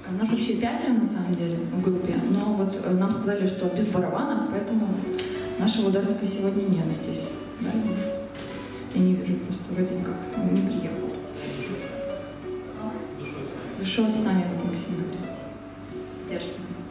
Нас вообще 5 на самом деле в группе, но вот нам сказали, что без барабанов, поэтому нашего ударника сегодня нет здесь. Да? Я не вижу, просто вроде как не приехал. Зашел с нами, как Максим говорит. Держим нас.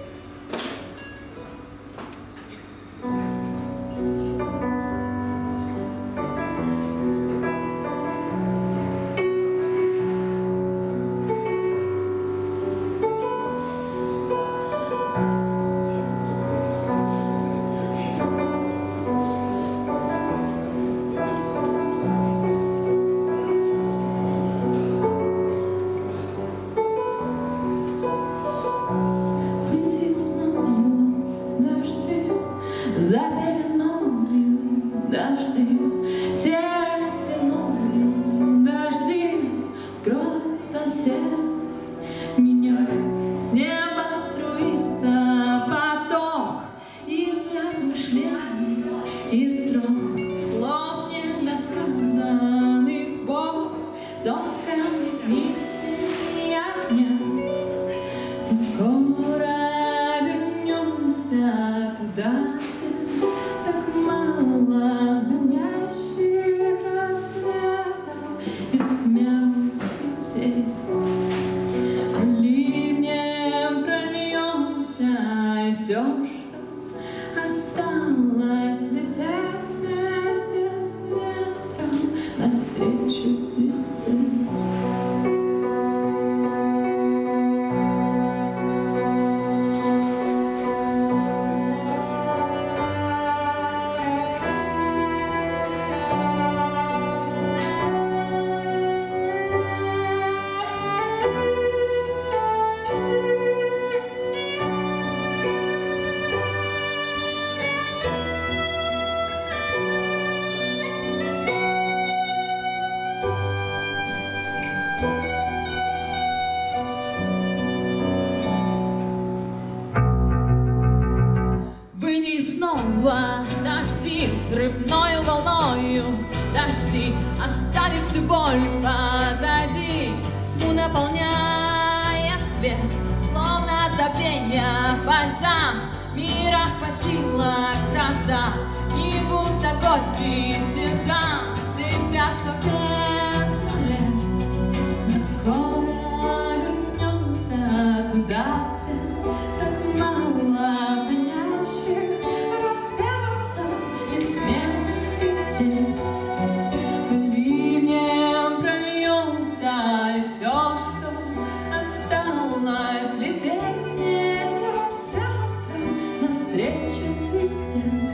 Взрывною волною дожди, оставив всю боль позади, тьму наполняет свет, словно забвенья бальзам. Мир охватила гроза, и будто горький сезам сыпятся без лет. Скоро вернемся туда, где так мало манящих рассветов и смерти. Ливнем прольемся, и все, что осталось, лететь вместе с ветром навстречу свисте.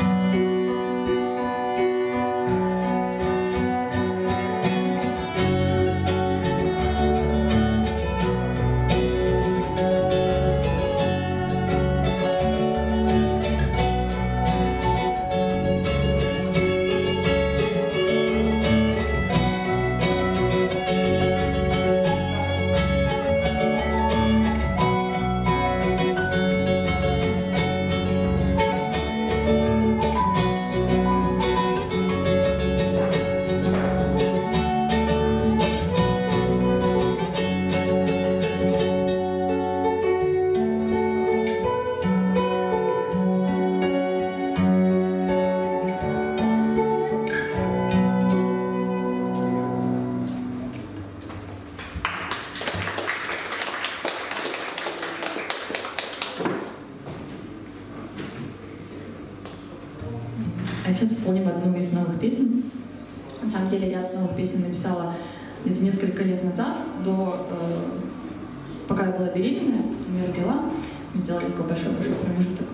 А сейчас исполним одну из новых песен. На самом деле ряд новых песен написала где-то несколько лет назад, пока я была беременная, я родила. Мы сделали такой большой-большой промежуток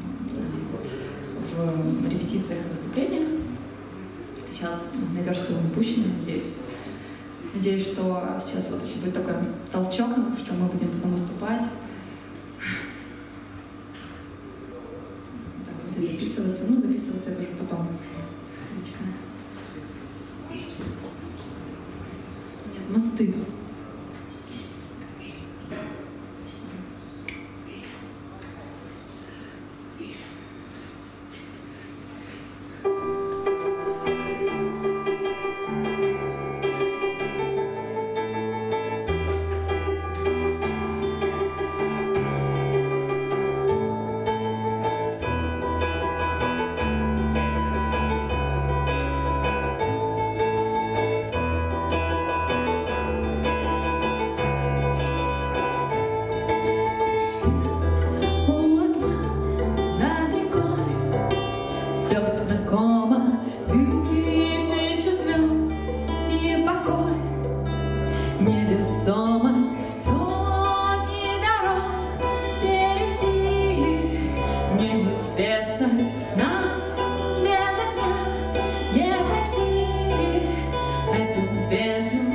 в репетициях и выступлениях. Сейчас наверстываем упущенное, надеюсь. Надеюсь, что сейчас вот будет такой толчок, что мы будем потом выступать. Так, будет записываться, записываться это уже потом. Отлично. Нет, мосты. невесомость сотни дорог перейти, неизвестность нам без огня не пройти эту бездну.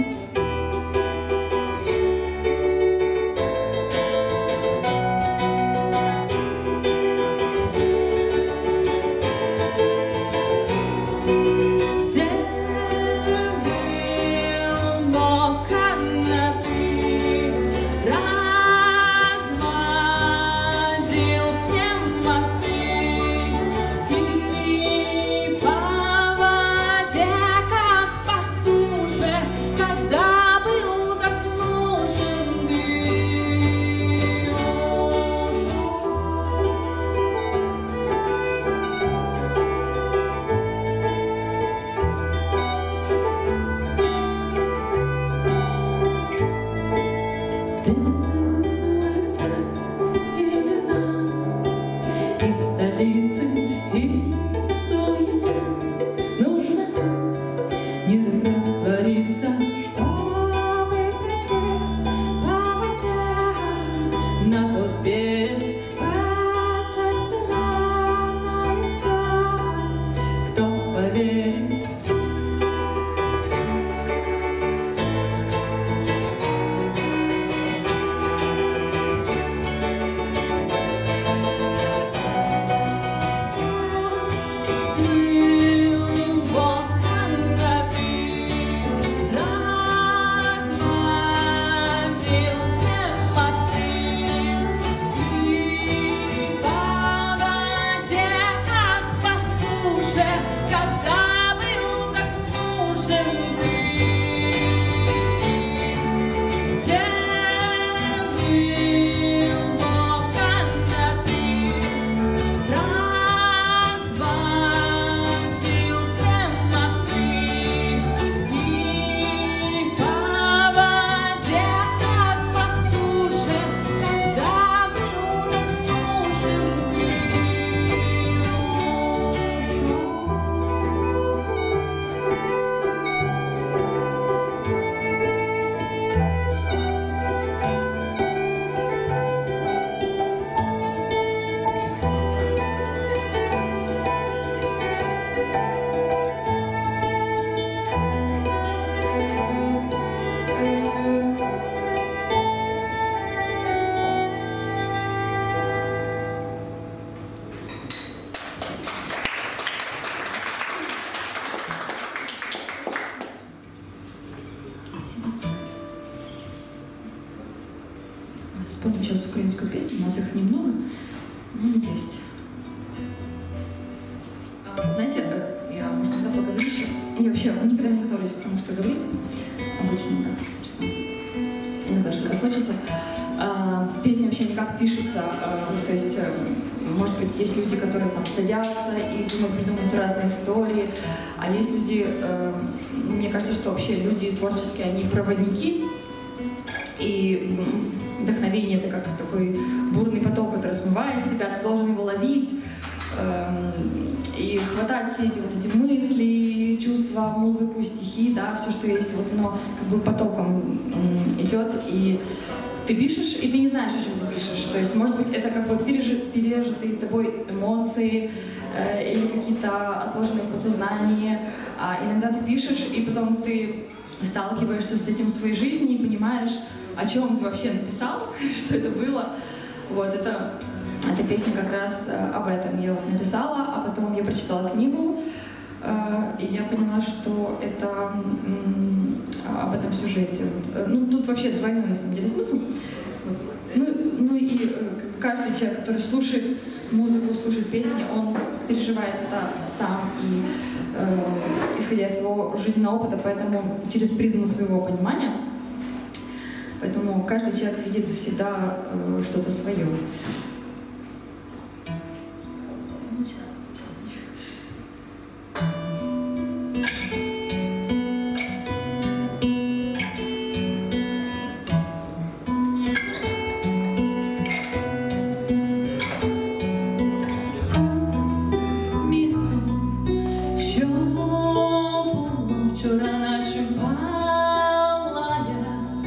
Вспомним сейчас украинскую песню, у нас их немного, но есть. Знаете, я, может, иногда поговорю еще. Я вообще никогда не готовлюсь к тому, что говорить. Обычно так, что-то, иногда что-то хочется. Песни вообще никак пишутся, то есть, может быть, есть люди, которые там садятся и думают, придумывают разные истории, а есть люди, мне кажется, что вообще люди творческие, они проводники, и вдохновение — это как такой бурный поток, который смывает тебя, ты должен его ловить и хватать все эти мысли, чувства, музыку, стихи, да, все, что есть, вот оно как бы потоком идет, и ты пишешь, и ты не знаешь, о чем ты пишешь. То есть, может быть, это как бы пережитые тобой эмоции или какие-то отложенные в подсознании. А иногда ты пишешь, и потом ты сталкиваешься с этим в своей жизни и понимаешь, о чем ты вообще написал, что это было. Вот, эта песня как раз об этом. Я вот написала, а потом я прочитала книгу, и я поняла, что это об этом сюжете. Ну, тут вообще двойной, на самом деле, смысл. Ну и каждый человек, который слушает музыку, слушает песни, он переживает это сам, и исходя из своего жизненного опыта, поэтому через призму своего понимания. Поэтому каждый человек видит всегда что-то свое. Вчора нашим палая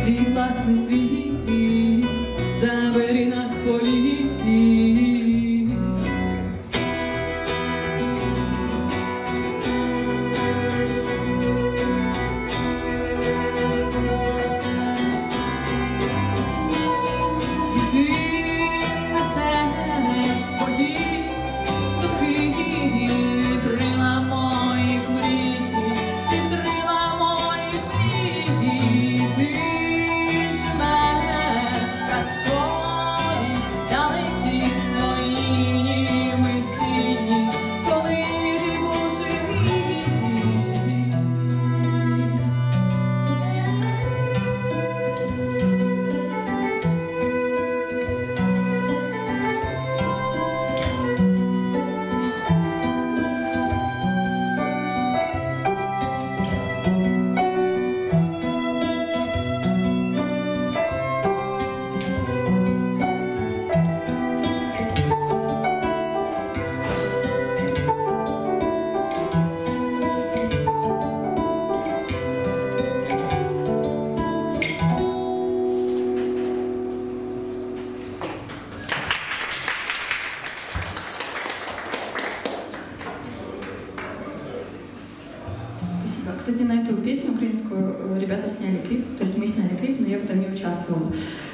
свій власний світ, забери нас в політ. Кстати, на эту песню украинскую ребята сняли клип, то есть мы сняли клип, но я в этом не участвовала.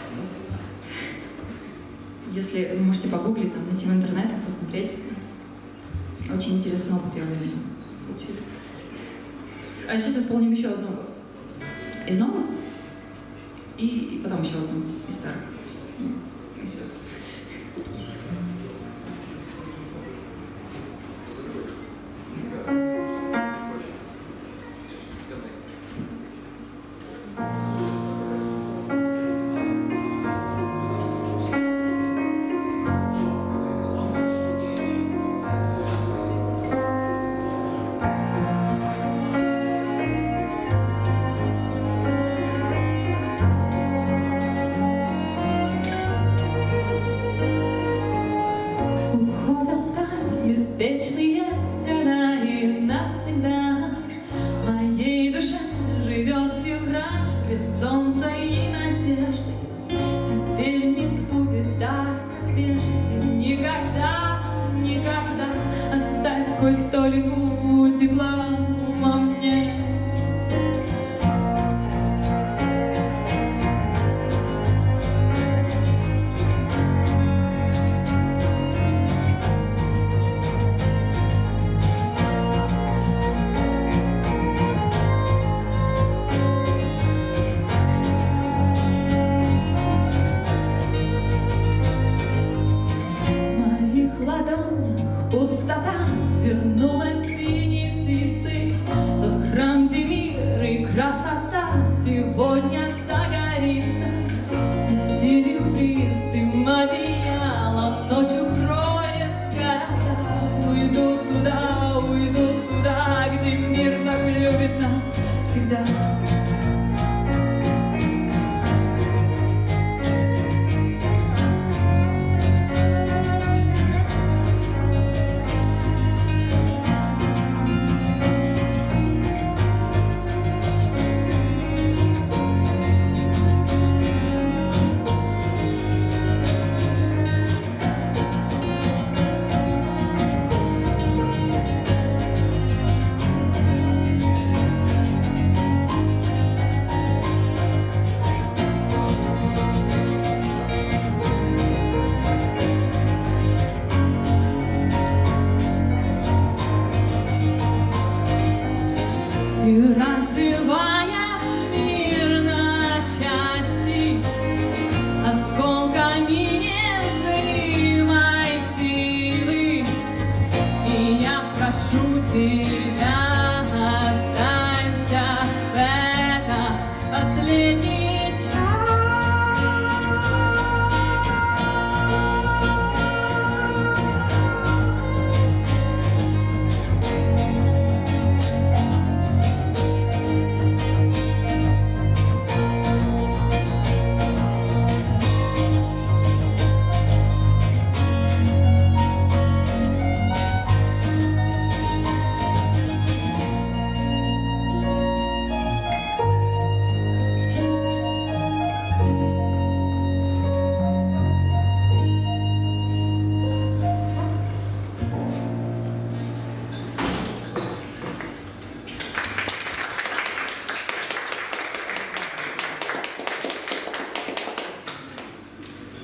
Если вы можете погуглить, там, найти в интернетах, посмотреть. Очень интересный опыт я уверена. А сейчас исполним еще одну из новых и потом еще одну из старых. И все. Беспечные года и навсегда в моей душе живет февраль без солнца и надежды. Теперь не будет так, как прежде, никогда, никогда. Оставь хоть толику тепла во мне. Пустота свернулась синей птицей, тот храм, где мир и красота сегодня загорится. И серебристым одеялом ночь укроет города. Уйду туда, где мир так любит нас всегда.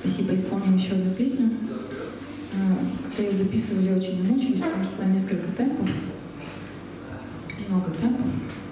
Спасибо, исполним еще одну песню. Когда ее записывали, очень мучились, потому что там несколько темпов. Много темпов.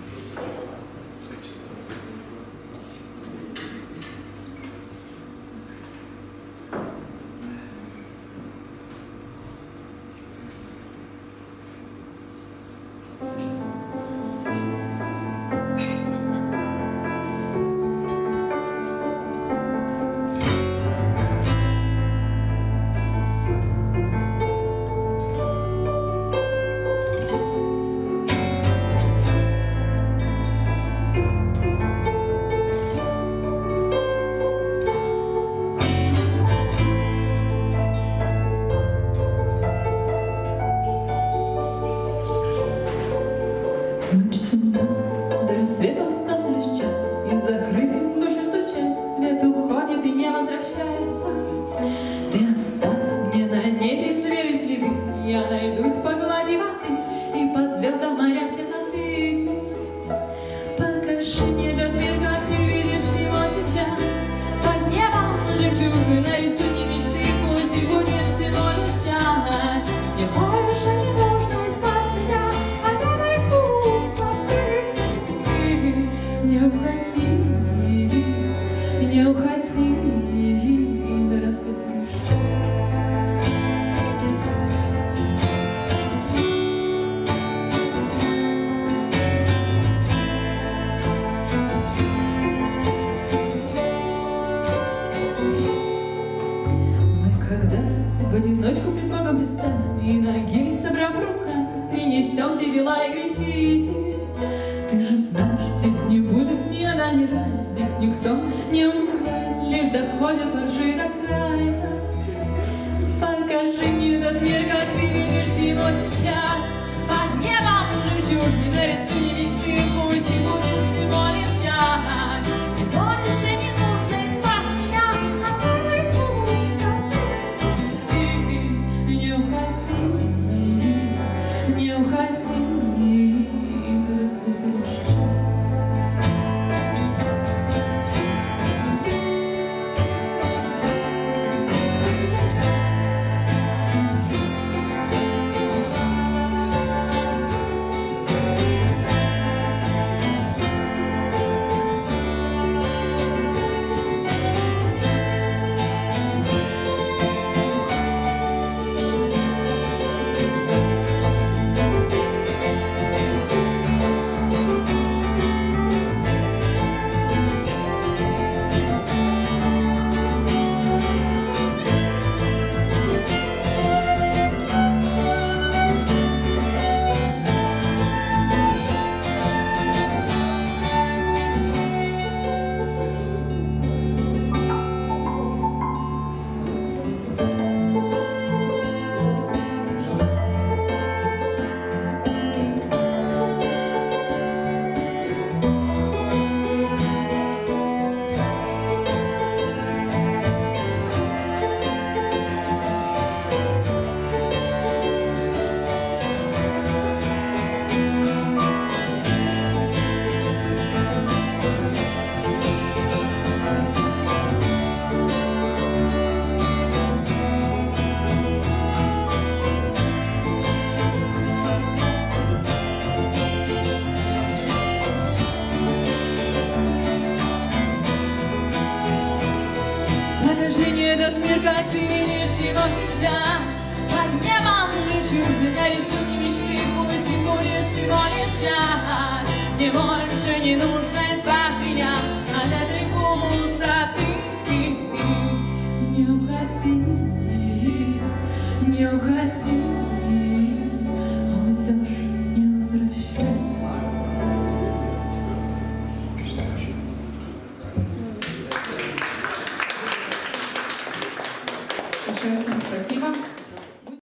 Этот мир, как ты видишь его сейчас, под небом жемчужным нарисуй мечты, пусть и будет всего лишь час. Мне больше не нужно